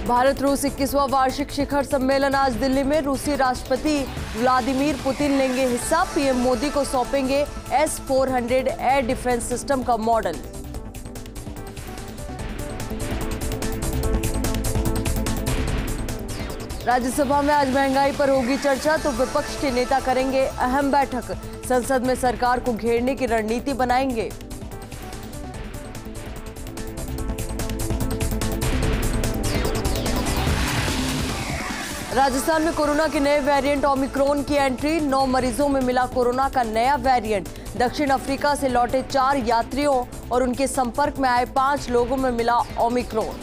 भारत रूस 21वां वार्षिक शिखर सम्मेलन आज दिल्ली में। रूसी राष्ट्रपति व्लादिमीर पुतिन लेंगे हिस्सा। पीएम मोदी को सौंपेंगे S-400 एयर डिफेंस सिस्टम का मॉडल। राज्यसभा में आज महंगाई पर होगी चर्चा, तो विपक्ष के नेता करेंगे अहम बैठक। संसद में सरकार को घेरने की रणनीति बनाएंगे। राजस्थान में कोरोना के नए वेरिएंट ओमिक्रॉन की एंट्री। 9 मरीजों में मिला कोरोना का नया वेरिएंट। दक्षिण अफ्रीका से लौटे 4 यात्रियों और उनके संपर्क में आए 5 लोगों में मिला ओमिक्रॉन।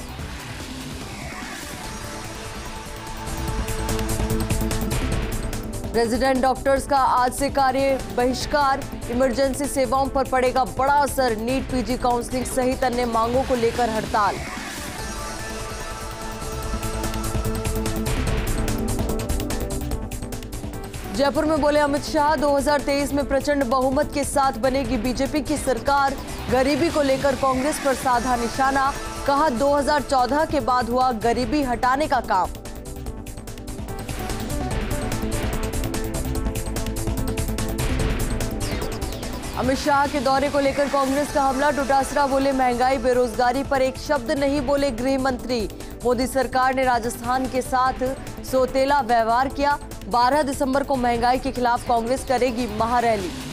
रेजिडेंट डॉक्टर्स का आज से कार्य बहिष्कार। इमरजेंसी सेवाओं पर पड़ेगा बड़ा असर। नीट पीजी काउंसलिंग सहित अन्य मांगों को लेकर हड़ताल। जयपुर में बोले अमित शाह, 2023 में प्रचंड बहुमत के साथ बनेगी बीजेपी की सरकार। गरीबी को लेकर कांग्रेस पर साधा निशाना। कहा 2014 के बाद हुआ गरीबी हटाने का काम। अमित शाह के दौरे को लेकर कांग्रेस का हमला। डोटासरा बोले महंगाई बेरोजगारी पर एक शब्द नहीं बोले गृह मंत्री। मोदी सरकार ने राजस्थान के साथ सौतेला व्यवहार किया। 12 दिसंबर को महंगाई के खिलाफ कांग्रेस करेगी महारैली।